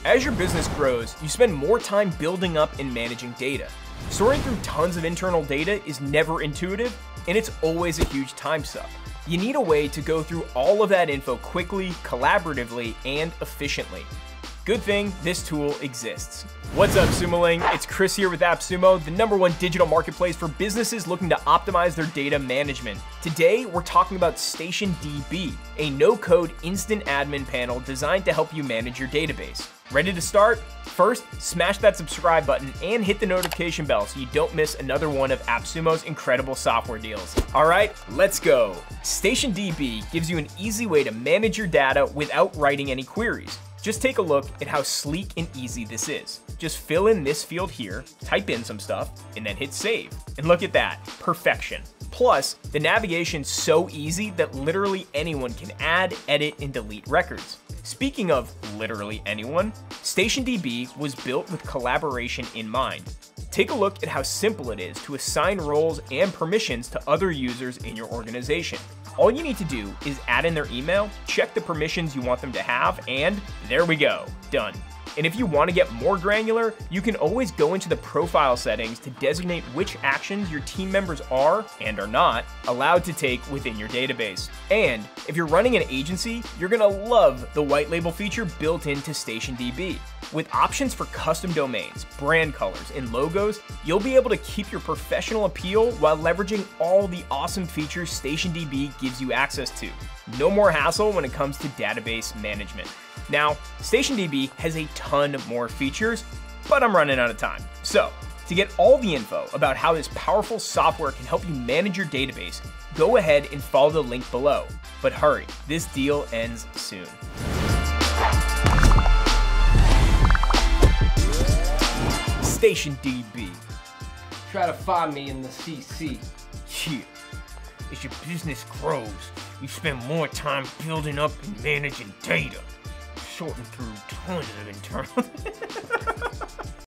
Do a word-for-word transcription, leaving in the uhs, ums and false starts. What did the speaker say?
As your business grows, you spend more time building up and managing data. Sorting through tons of internal data is never intuitive, and it's always a huge time suck. You need a way to go through all of that info quickly, collaboratively, and efficiently. Good thing this tool exists. What's up, Sumoling? It's Chris here with AppSumo, the number one digital marketplace for businesses looking to optimize their data management. Today, we're talking about StationDB, a no-code instant admin panel designed to help you manage your database. Ready to start? First, smash that subscribe button and hit the notification bell so you don't miss another one of AppSumo's incredible software deals. All right, let's go. StationDB gives you an easy way to manage your data without writing any queries. Just take a look at how sleek and easy this is. Just fill in this field here, type in some stuff, and then hit save. And look at that, perfection. Plus, the navigation's so easy that literally anyone can add, edit, and delete records. Speaking of literally anyone, StationDB was built with collaboration in mind. Take a look at how simple it is to assign roles and permissions to other users in your organization. All you need to do is add in their email, check the permissions you want them to have, and there we go, done. And if you want to get more granular, you can always go into the profile settings to designate which actions your team members are, and are not, allowed to take within your database. And if you're running an agency, you're gonna love the white label feature built into StationDB. With options for custom domains, brand colors, and logos, you'll be able to keep your professional appeal while leveraging all the awesome features StationDB gives you access to. No more hassle when it comes to database management. Now, StationDB has a ton more features, but I'm running out of time. So, to get all the info about how this powerful software can help you manage your database, go ahead and follow the link below. But hurry, this deal ends soon. StationDB. Try to find me in the C C. Yeah. As your business grows, you spend more time building up and managing data, sorting through tons of internal